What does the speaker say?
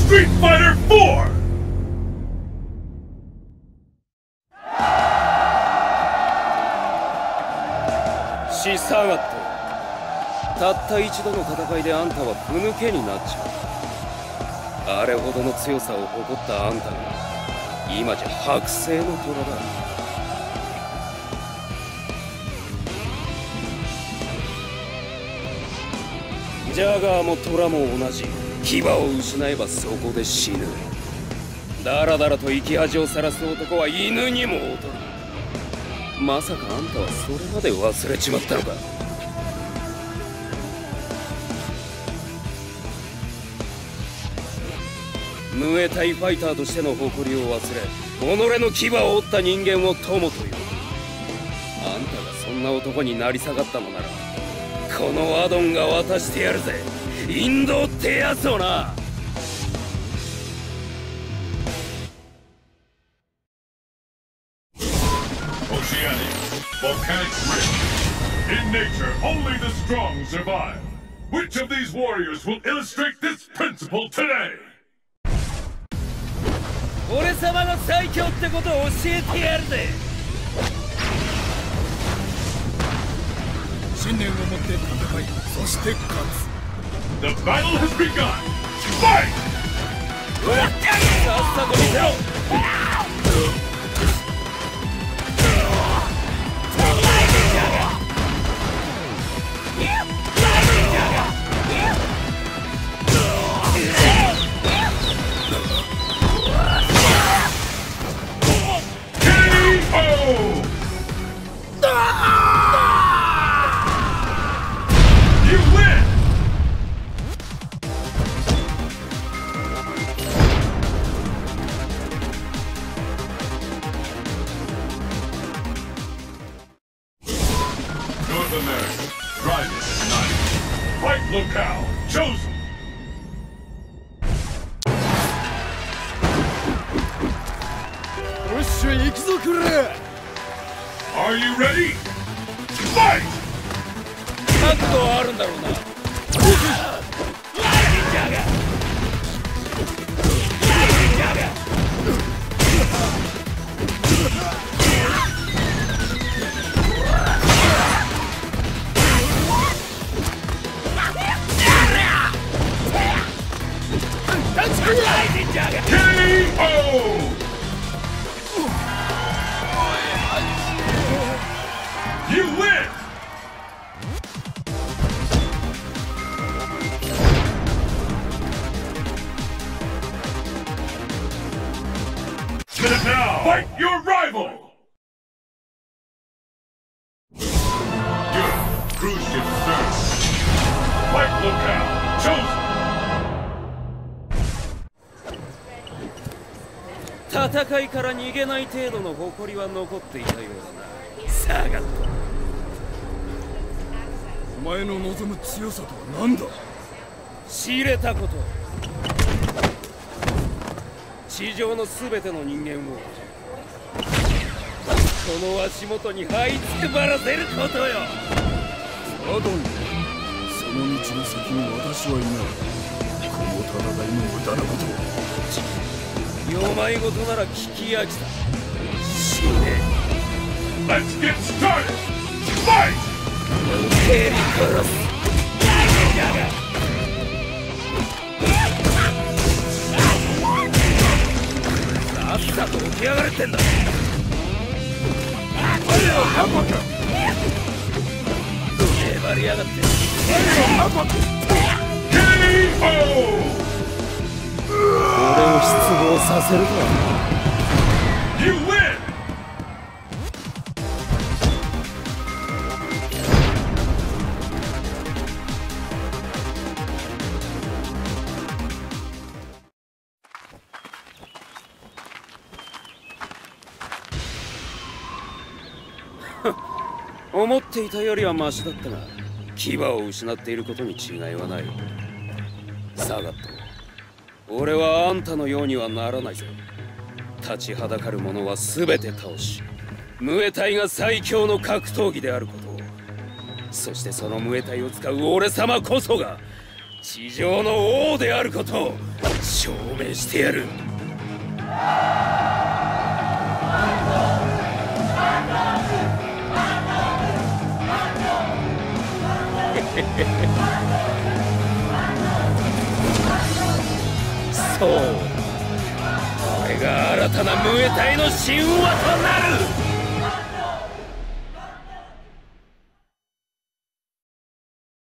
Street Fighter 4! しさがって。たった一度の戦いであんたはふぬけになっちまう。あれほどの強さを誇ったあんたが今じゃ剥製の虎だ。ジャガーも虎も同じ。牙を失えばそこで死ぬ。だらだらと生き恥をさらす男は犬にも劣る。まさかあんたはそれまで忘れちまったのか。ムエタイファイターとしての誇りを忘れ、己の牙を折った人間を友という。あんたがそんな男になり下がったのなら、このアドンが渡してやるぜ。インドってやつをな。 Oceanic volcanic rift. In nature, only the strong survive. Which of these warriors will illustrate this principle today? 俺様が最強ってことを教えてやるぜ。 信念を持って戦い、そして勝つ。 The battle has begun. Fight! さっさと見せろ。 North America, Private 9. Fight locale chosen. よっしゃ、行くぞこれ。 Are you ready? Fight! 覚悟はあるんだろうな。 KO! You win! Now, fight your rival! Good. Cruise ship stern. Fight locale chosen. 戦いから逃げない程度の誇りは残っていたようだな。サガット。 お前の望む強さとは何だ。 仕入れたこと。地上の全ての人間をその足元に這いつくばらせることよ。 アドン、その道の先に私はいない。この戦いの無駄なことを。 よまいごとなら聞き飽きた。死ね。 Let's get started! Fight! 蹴り殺す。さっさと起き上がれってんだ。粘りやがって。 KO! 俺を失望させるか。 You win! 思っていたよりはマシだったが、牙を失っていることに違いはない。サガット、俺はあんたのようにはならないぜ。立ちはだかる者は全て倒し、ムエタイが最強の格闘技であることを、そしてそのムエタイを使う俺様こそが地上の王であることを証明してやる。そう、これが新たなムエタイの神話となる。